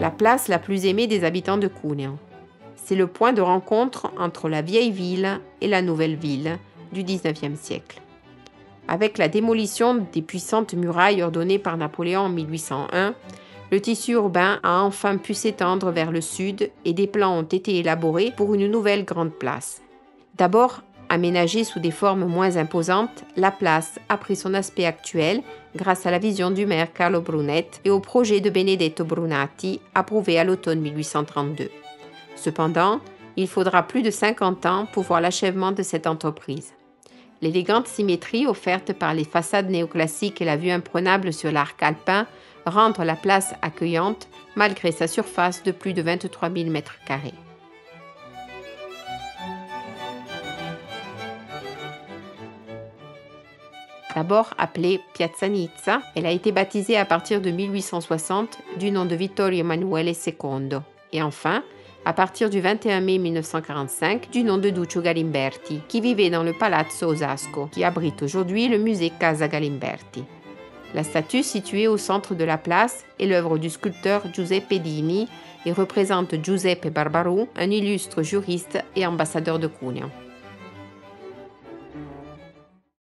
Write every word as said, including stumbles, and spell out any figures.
la place la plus aimée des habitants de Cuneo. C'est le point de rencontre entre la vieille ville et la nouvelle ville du dix-neuvième siècle. Avec la démolition des puissantes murailles ordonnées par Napoléon en mille huit cent un, le tissu urbain a enfin pu s'étendre vers le sud et des plans ont été élaborés pour une nouvelle grande place. D'abord aménagée sous des formes moins imposantes, la place a pris son aspect actuel grâce à la vision du maire Carlo Brunetti et au projet de Benedetto Brunati approuvé à l'automne mille huit cent trente-deux. Cependant, il faudra plus de cinquante ans pour voir l'achèvement de cette entreprise. L'élégante symétrie offerte par les façades néoclassiques et la vue imprenable sur l'arc alpin rendent la place accueillante malgré sa surface de plus de vingt-trois mille mètres carrés. D'abord appelée Piazza Nizza, elle a été baptisée à partir de mille huit cent soixante du nom de Vittorio Emanuele secondo et enfin, à partir du vingt et un mai mille neuf cent quarante-cinq, du nom de Duccio Galimberti, qui vivait dans le Palazzo Osasco, qui abrite aujourd'hui le musée Casa Galimberti. La statue située au centre de la place est l'œuvre du sculpteur Giuseppe Dini et représente Giuseppe Barbaroux, un illustre juriste et ambassadeur de Cuneo.